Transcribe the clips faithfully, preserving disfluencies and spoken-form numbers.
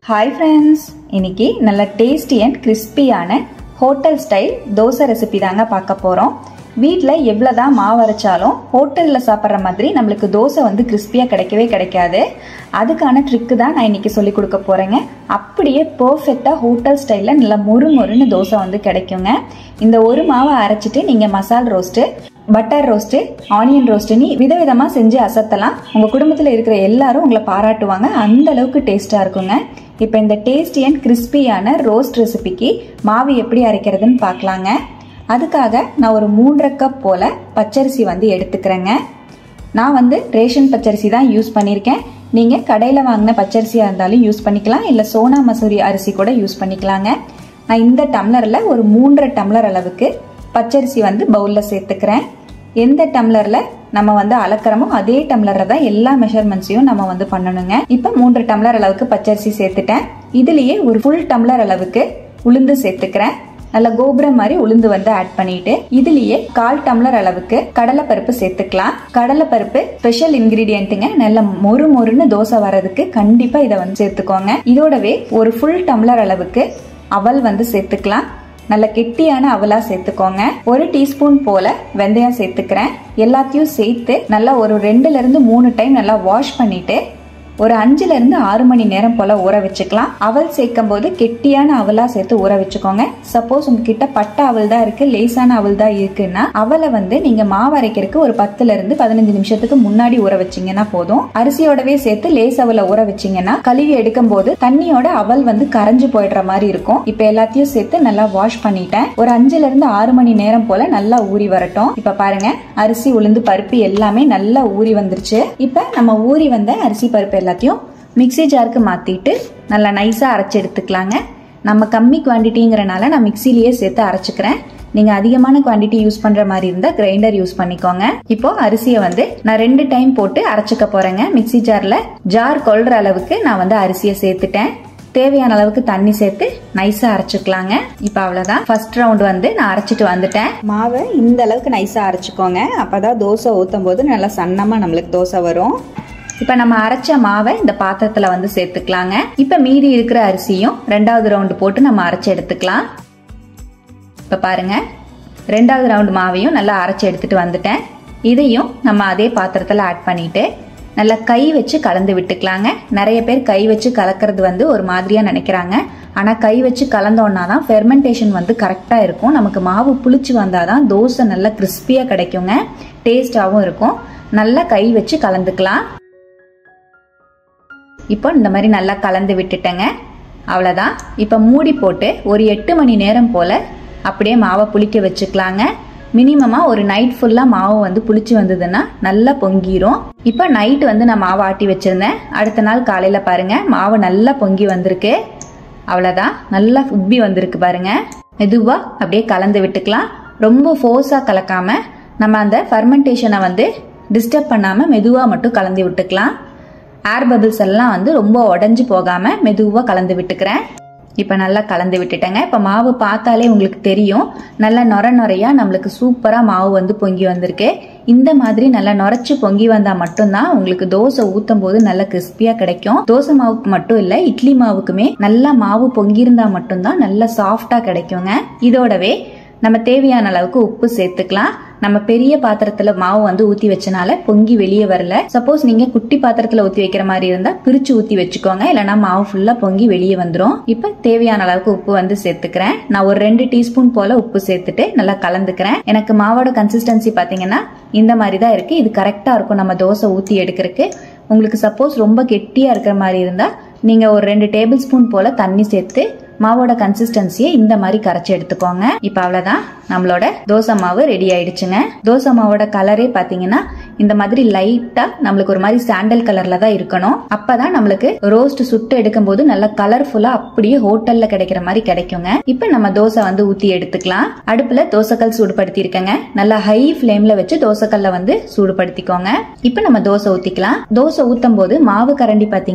Hi friends, இன்னைக்கு நல்ல tasty and கிறிஸ்பியான ஹோட்டல் ஸ்டைல் தோசை ரெசிபி தாங்க பார்க்க போறோம். வீட்ல எவ்வளவுதான் மாவு அரைச்சாலும் ஹோட்டல்ல சாப்பிட்ற மாதிரி நம்மளுக்கு தோசை வந்து கிறிஸ்பியா கிடைக்கவே கிடைக்காது. அதுக்கான ட்ரிக் தான் நான் இன்னைக்கு சொல்லி கொடுக்க போறேங்க. அப்படியே பெர்ஃபெக்ட்டா ஹோட்டல் ஸ்டைல்ல நல்ல மொறு மொறுன்னு தோசை வந்து கிடைக்குங்க. இந்த ஒரு மாவை அரைச்சிட்டு நீங்க masala roast, butter roast, onion ரோஸ்ட்னு விதவிதமா செஞ்சு அசத்தலாம். உங்க குடும்பத்துல இருக்கிற எல்லாரும் உங்களை பாராட்டுவாங்க. அந்த அளவுக்கு டேஸ்டா இருக்குங்க. இப்போ இந்த டேஸ்டி அண்ட் கிறிஸ்பியான ரோஸ்ட் ரெசிபிக்கு மாவு எப்படி அரைக்கிறதுன்னு பார்க்கலாங்க. அதுக்காக நான் ஒரு மூன்றரை கப் போல பச்சரிசி வந்து எடுத்துக்கிறேங்க. நான் வந்து ரேஷன் பச்சரிசி தான் யூஸ் பண்ணியிருக்கேன். நீங்கள் கடையில் வாங்கின பச்சரிசியாக இருந்தாலும் யூஸ் பண்ணிக்கலாம், இல்லை சோனா மசூரி அரிசி கூட யூஸ் பண்ணிக்கலாங்க. நான் இந்த டம்ளரில் ஒரு மூன்றரை டம்ளர் அளவுக்கு பச்சரிசி வந்து பவுலில் சேர்த்துக்கிறேன். எந்த டம்ளரில் நம்ம வந்து அளக்கிறோமோ அதே டம்ளரில் தான் எல்லா மெஷர்மெண்ட்ஸையும் நம்ம வந்து பண்ணணுங்க. இப்போ மூன்று டம்ளர் அளவுக்கு பச்சரிசி சேர்த்துட்டேன். இதுலேயே ஒரு ஃபுல் டம்ளர் அளவுக்கு உளுந்து சேர்த்துக்கிறேன். நல்ல கோபுரம் மாதிரி உளுந்து வந்து ஆட் பண்ணிட்டு இதுலயே கால் டம்ளர் அளவுக்கு கடலைப்பருப்பு சேர்த்துக்கலாம். கடலைப்பருப்பு ஸ்பெஷல் இன்கிரீடியன்ட்டுங்க. நல்ல மொறு மொறுன்னு தோசை வர்றதுக்கு கண்டிப்பா இதை வந்து சேர்த்துக்கோங்க. இதோடவே ஒரு ஃபுல் டம்ளர் அளவுக்கு அவல் வந்து சேர்த்துக்கலாம். நல்ல கெட்டியான அவலா சேர்த்துக்கோங்க. ஒரு டீஸ்பூன் போல வெந்தயம் சேர்த்துக்கிறேன். எல்லாத்தையும் சேர்த்து நல்லா ஒரு ரெண்டுல இருந்து மூணு டைம் நல்லா வாஷ் பண்ணிட்டு ஒரு அஞ்சுல இருந்து ஆறு மணி நேரம் போல ஊற வச்சுக்கலாம். அவல் சேர்க்கும் போது கெட்டியான அவலா சேர்த்து ஊற வச்சுக்கோங்க. சப்போஸ் உங்ககிட்ட பட்டை அவல் தான் இருக்கு, லேசான அவல் தான் இருக்குன்னா அவலை வந்து நீங்க மாவு அரைக்கிறதுக்கு ஒரு பத்துல இருந்து பதினஞ்சு நிமிஷத்துக்கு முன்னாடி ஊற வச்சீங்கன்னா போதும். அரிசியோடவே சேர்த்து லேஸ் அவலை ஊற வச்சீங்கன்னா கழுவி எடுக்கும் போது தண்ணியோட அவல் வந்து கரைஞ்சு போயிடுற மாதிரி இருக்கும். இப்ப எல்லாத்தையும் சேர்த்து நல்லா வாஷ் பண்ணிட்டேன். ஒரு அஞ்சுல இருந்து ஆறு மணி நேரம் போல நல்லா ஊறி வரட்டும். இப்ப பாருங்க, அரிசி உளுந்து பருப்பு எல்லாமே நல்லா ஊறி வந்துருச்சு. இப்ப நம்ம ஊறி வந்த அரிசி பருப்பு எல்லாத்தையும் மிக்ஸி ஜாருக்கு மாத்திட்டு நல்லா நைஸா அரைச்சு எடுத்துக்கலாங்க. நம்ம கம்மி குவான்டிட்டிங்கிறனால நான் மிக்ஸிலேயே சேர்த்து அரைச்சுக்கிறேன். நீங்க அதிகமான குவான்டிட்டி யூஸ் பண்ற மாதிரி இருந்தா கிரைண்டர் யூஸ் பண்ணிக்கோங்க. இப்போ அரிசியை வந்து நான் ரெண்டு டைம் போட்டு அரைச்சுக்க போறேங்க. மிக்ஸி ஜார்ல ஜார் கொள்ற அளவுக்கு நான் வந்து அரிசியை சேர்த்துட்டேன். தேவையான அளவுக்கு தண்ணி சேர்த்து நைஸா அரைச்சுக்கலாங்க. இப்ப அவ்வளவுதான், ஃபர்ஸ்ட் ரவுண்ட் வந்து நான் அரைச்சிட்டு வந்துட்டேன். மாவை இந்த அளவுக்கு நைஸா அரைச்சுக்கோங்க. அப்பதான் தோசை ஊத்தும் போது நல்லா சன்னமா நம்மளுக்கு தோசை வரும். இப்ப நம்ம அரைச்ச மாவை இந்த பாத்திரத்துல வந்து சேர்த்துக்கலாங்க. இப்ப மீதி இருக்கிற அரிசியும் ரெண்டாவது ரவுண்டு போட்டு நம்ம அரைச்சு எடுத்துக்கலாம். இப்ப பாருங்க, ரெண்டாவது ரவுண்டு மாவையும் நல்லா அரைச்சு எடுத்துட்டு வந்துட்டேன். இதையும் நம்ம அதே பாத்திரத்துல ஆட் பண்ணிட்டு நல்லா கை வச்சு கலந்து விட்டுக்கலாங்க. நிறைய பேர் கை வச்சு கலக்கிறது வந்து ஒரு மாதிரியா நினைக்கிறாங்க. ஆனா கை வச்சு கலந்தோன்னா தான் ஃபெர்மெண்டேஷன் வந்து கரெக்டா இருக்கும். நமக்கு மாவு புளிச்சு வந்தாதான் தோசை நல்லா கிறிஸ்பியா கிடைக்குங்க, டேஸ்டாவும் இருக்கும். நல்லா கை வச்சு கலந்துக்கலாம். இப்போ இந்த மாதிரி நல்லா கலந்து விட்டுட்டேங்க. அவ்வளோதான். இப்போ மூடி போட்டு ஒரு எட்டு மணி நேரம் போல அப்படியே மாவை புளிக்க வச்சுக்கலாங்க. மினிமமா ஒரு நைட் ஃபுல்லா மாவு வந்து புளிச்சு வந்ததுன்னா நல்லா பொங்கிரும். இப்போ நைட் வந்து நான் மாவு ஆட்டி வச்சிருந்தேன். அடுத்த நாள் காலையில பாருங்க, மாவு நல்லா பொங்கி வந்திருக்கு. அவ்வளோதான், நல்லா உப்பி வந்திருக்கு பாருங்க. மெதுவா அப்படியே கலந்து விட்டுக்கலாம். ரொம்ப ஃபோர்ஸா கலக்காம நம்ம அந்த ஃபெர்மெண்டேஷனை வந்து டிஸ்டர்ப் பண்ணாம மெதுவா மட்டும் கலந்து விட்டுக்கலாம். ஏர் பபிள்ஸ் எல்லாம் வந்து ரொம்ப உடஞ்சி போகாம மெதுவா கலந்து விட்டுக்கிறேன். இப்ப நல்லா கலந்து விட்டுட்டேங்க. இப்ப மாவு பார்த்தாலே உங்களுக்கு தெரியும், நல்லா நொர நொறையா நம்மளுக்கு சூப்பரா மாவு வந்து பொங்கி வந்திருக்கு. இந்த மாதிரி நல்லா நுரைச்சு பொங்கி வந்தா மட்டும்தான் உங்களுக்கு தோசை ஊத்தும் போது நல்லா கிறிஸ்பியா கிடைக்கும். தோசை மாவுக்கு மட்டும் இல்ல, இட்லி மாவுக்குமே நல்லா மாவு பொங்கி இருந்தா மட்டும்தான் நல்லா சாஃப்டா கிடைக்குங்க. இதோடவே நம்ம தேவையான அளவுக்கு உப்பு சேர்த்துக்கலாம். நம்ம பெரிய பாத்திரத்துல மாவு வந்து ஊத்தி வச்சனால பொங்கி வெளியே வரல. சப்போஸ் நீங்க குட்டி பாத்திரத்துல ஊத்தி வைக்கிற மாதிரி இருந்தா பிரிச்சு ஊத்தி வச்சுக்கோங்க, இல்லைன்னா மாவு ஃபுல்லா பொங்கி வெளியே வந்துடும். இப்ப தேவையான அளவுக்கு உப்பு வந்து சேர்த்துக்கிறேன். நான் ஒரு ரெண்டு டீஸ்பூன் போல உப்பு சேர்த்துட்டு நல்லா கலந்துக்கிறேன். எனக்கு மாவோட கன்சிஸ்டன்சி பாத்தீங்கன்னா இந்த மாதிரி தான் இருக்கு. இது கரெக்டா இருக்கும் நம்ம தோசை ஊத்தி எடுக்கிறதுக்கு. உங்களுக்கு சப்போஸ் ரொம்ப கெட்டியா இருக்கிற மாதிரி இருந்தா நீங்க ஒரு ரெண்டு டேபிள் ஸ்பூன் போல தண்ணி சேர்த்து மாவோட கன்சிஸ்டன்சியை இந்த மாதிரி கரைச்சி எடுத்துக்கோங்க. இப்ப அவ்வளவுதான், நம்மளோட தோசை மாவு ரெடி ஆயிடுச்சுங்க. தோசை மாவோட கலரே பாத்தீங்கன்னா இந்த மாதிரி லைட்டா நம்மளுக்கு ஒரு மாதிரி சாண்டல் கலர்ல தான் இருக்கணும். அப்பதான் நம்மளுக்கு ரோஸ்ட் சுட்டு எடுக்கும் போது நல்லா கலர்ஃபுல்லா அப்படியே ஹோட்டல்ல கிடைக்கிற மாதிரி கிடைக்குங்க. இப்ப நம்ம தோசை வந்து ஊத்தி எடுத்துக்கலாம். அடுப்புல தோசைக்கல் சூடுபடுத்தி இருக்கேங்க. நல்லா ஹை ஃபிளேம்ல வச்சு தோசைக்கல்ல வந்து சூடுபடுத்திக்கோங்க. இப்ப நம்ம தோசை ஊத்திக்கலாம். தோசை ஊத்தும் போது மாவு கரண்டி பாத்தீங்கன்னா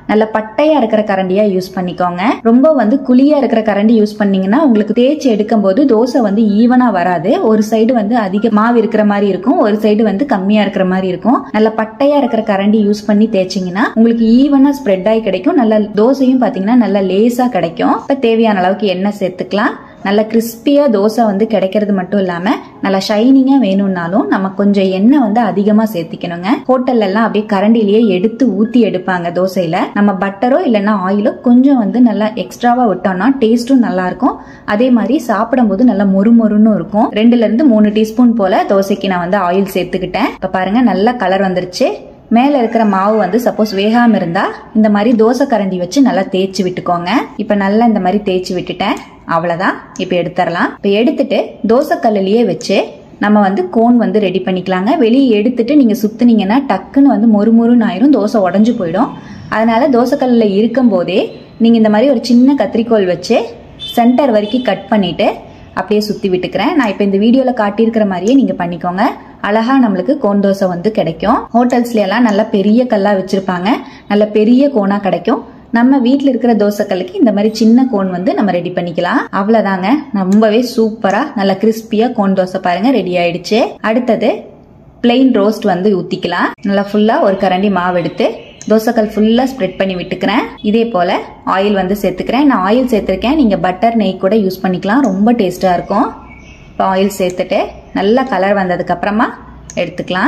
நல்ல பட்டையா இருக்கிற கரண்டியா யூஸ் பண்ணிக்கோங்க. ரொம்ப வந்து குழியா இருக்கிற கரண்டி யூஸ் பண்ணீங்கன்னா உங்களுக்கு தேய்ச்சி எடுக்கும் போது தோசை வந்து ஈவனா வராது. ஒரு சைடு வந்து அதிக மாவு இருக்கிற மாதிரி இருக்கும், ஒரு சைடு வந்து கம்மியா இருக்கிற மாதிரி இருக்கும். நல்ல பட்டையா இருக்கிற கரண்டி யூஸ் பண்ணி தேய்ச்சிங்கன்னா உங்களுக்கு ஈவனா ஸ்ப்ரெட் ஆகி கிடைக்கும். நல்ல தோசையும் பாத்தீங்கன்னா நல்ல லேசா கிடைக்கும். இப்ப தேவையான அளவுக்கு எண்ணெய் சேர்த்துக்கலாம். நல்ல கிறிஸ்பியா தோசை வந்து கிடைக்கிறது மட்டும் இல்லாம நல்ல ஷைனிங்கா வேணும்னாலும் நம்ம கொஞ்சம் எண்ணெய் வந்து அதிகமா சேர்த்திக்கணுங்க. ஹோட்டல்ல எல்லாம் அப்படியே கரண்டிலேயே எடுத்து ஊத்தி எடுப்பாங்க தோசையில. நம்ம பட்டரோ இல்லைன்னா ஆயிலோ கொஞ்சம் வந்து நல்லா எக்ஸ்ட்ராவா விட்டோம்னா டேஸ்டும் நல்லா இருக்கும். அதே மாதிரி சாப்பிடும் போது நல்லா மொறு மொறுன்னு இருக்கும். ரெண்டுல இருந்து மூணு டீஸ்பூன் போல தோசைக்கு நான் வந்து ஆயில் சேர்த்துக்கிட்டேன். இப்ப பாருங்க நல்ல கலர் வந்துருச்சு. மேல இருக்கிற மாவு வந்து சப்போஸ் வேகாம இருந்தா இந்த மாதிரி தோசை கரண்டி வச்சு நல்லா தேய்ச்சி விட்டுக்கோங்க. இப்ப நல்லா இந்த மாதிரி தேய்ச்சி விட்டுட்டேன். அவ்வளவுதான். இப்ப எடுத்துடலாம். இப்ப எடுத்துட்டு தோசை கல்லுலயே வச்சு நம்ம வந்து கோன் வந்து ரெடி பண்ணிக்கலாங்க. வெளியே எடுத்துட்டு நீங்க சுத்துனீங்கன்னா டக்குன்னு வந்து மொறு மொறுன்னு ஆயிரும், தோசை உடஞ்சு போயிடும். அதனால தோசை கல்லுல இருக்கும் போதே நீங்க இந்த மாதிரி ஒரு சின்ன கத்திரிக்கோல் வச்சு சென்டர் வரைக்கும் கட் பண்ணிட்டு அப்படியே சுத்தி விட்டுக்கிறேன். நான் இப்ப இந்த வீடியோல காட்டியிருக்கிற மாதிரியே நீங்க பண்ணிக்கோங்க. அழகா நம்மளுக்கு கோன் தோசை வந்து கிடைக்கும். ஹோட்டல்ஸ்ல எல்லாம் நல்ல பெரிய கல்லா வச்சிருப்பாங்க, நல்ல பெரிய கோனா கிடைக்கும். நம்ம வீட்டுல இருக்கிற தோசைக்கல்லுக்கு இந்த மாதிரி சின்ன கோன் வந்து நம்ம ரெடி பண்ணிக்கலாம். அவ்வளவுதாங்க. ரொம்பவே சூப்பரா நல்ல கிறிஸ்பியா கோன் தோசை பாருங்க ரெடி ஆயிடுச்சு. அடுத்தது பிளெயின் ரோஸ்ட் வந்து ஊத்திக்கலாம். நல்லா ஃபுல்லா ஒரு கரண்டி மாவு எடுத்து தோசைக்கல் ஃபுல்லா ஸ்ப்ரெட் பண்ணி விட்டுக்கிறேன். இதே போல ஆயில் வந்து சேர்த்துக்கிறேன். நான் ஆயில் சேர்த்திருக்கேன், நீங்க பட்டர் நெய் கூட யூஸ் பண்ணிக்கலாம், ரொம்ப டேஸ்டா இருக்கும். இப்போ ஆயில் சேர்த்துட்டு நல்லா கலர் வந்ததுக்கு அப்புறமா எடுத்துக்கலாம்.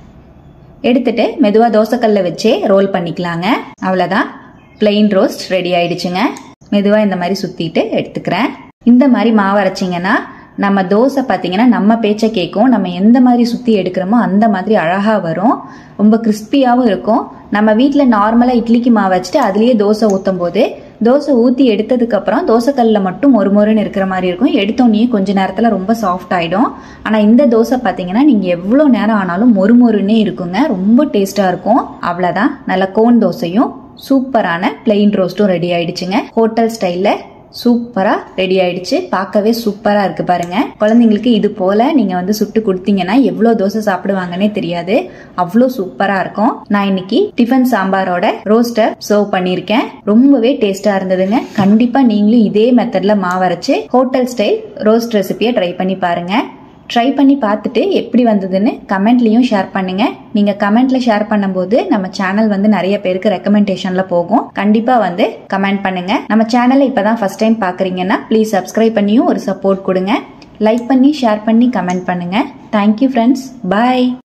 எடுத்துட்டு மெதுவா தோசைக்கல்ல வச்சே ரோல் பண்ணிக்கலாங்க. அவ்வளவுதான், பிளெயின் ரோஸ்ட் ரெடி ஆயிடுச்சுங்க. மெதுவா இந்த மாதிரி சுத்திட்டு எடுத்துக்கிறேன். இந்த மாதிரி மாவு அரைச்சிங்கன்னா நம்ம தோசை பாத்தீங்கன்னா நம்ம பேச்ச கேட்கும். நம்ம எந்த மாதிரி சுத்தி எடுக்கிறோமோ அந்த மாதிரி அழகா வரும், ரொம்ப கிறிஸ்பியாவும் இருக்கும். நம்ம வீட்டுல நார்மலா இட்லிக்கு மாவு வச்சுட்டு அதுலயே தோசை ஊத்தும் போது தோசை ஊத்தி எடுத்ததுக்கு அப்புறம் தோசைக்கல்ல மட்டும் ஒரு மொறுன்னு இருக்கிற மாதிரி இருக்கும். எடுத்தோடனே கொஞ்ச நேரத்துல ரொம்ப சாஃப்ட் ஆயிடும். ஆனா இந்த தோசை பாத்தீங்கன்னா நீங்க எவ்வளவு நேரம் ஆனாலும் மொறு மொறுன்னே இருக்குங்க, ரொம்ப டேஸ்டா இருக்கும். அவ்வளவுதான், நல்ல கோன் தோசையும் சூப்பரான பிளெயின் ரோஸ்டும் ரெடி ஆயிடுச்சுங்க. ஹோட்டல் ஸ்டைல்ல சூப்பரா ரெடி ஆயிடுச்சு. பார்க்கவே சூப்பரா இருக்கு பாருங்க. குழந்தைங்களுக்கு இது போல நீங்க வந்து சுட்டு கொடுத்தீங்கன்னா எவ்வளவு தோசை சாப்பிடுவாங்கன்னே தெரியாது, அவ்வளோ சூப்பரா இருக்கும். நான் இன்னைக்கு டிஃபன் சாம்பாரோட ரோஸ்டர் சர்வ் பண்ணிருக்கேன். ரொம்பவே டேஸ்டா இருந்ததுங்க. கண்டிப்பா நீங்களும் இதே மெத்தட்ல மாவரைச்சு ஹோட்டல் ஸ்டைல் ரோஸ்ட் ரெசிபியை ட்ரை பண்ணி பாருங்க. ட்ரை பண்ணி பார்த்துட்டு எப்படி வந்ததுன்னு கமெண்ட்லயும் ஷேர் பண்ணுங்க. நீங்க கமெண்ட்ல ஷேர் பண்ணும்போது நம்ம சேனல் வந்து நிறைய பேருக்கு ரெக்கமெண்டேஷன்ல போகும். கண்டிப்பா வந்து கமெண்ட் பண்ணுங்க. நம்ம சேனலை இப்பதான் ஃபர்ஸ்ட் டைம் பாக்குறீங்கன்னா ப்ளீஸ் சப்ஸ்கிரைப் பண்ணியும் ஒரு சப்போர்ட் கொடுங்க. லைக் பண்ணி ஷேர் பண்ணி கமெண்ட் பண்ணுங்க. தேங்க்யூ ஃப்ரெண்ட்ஸ், பாய்.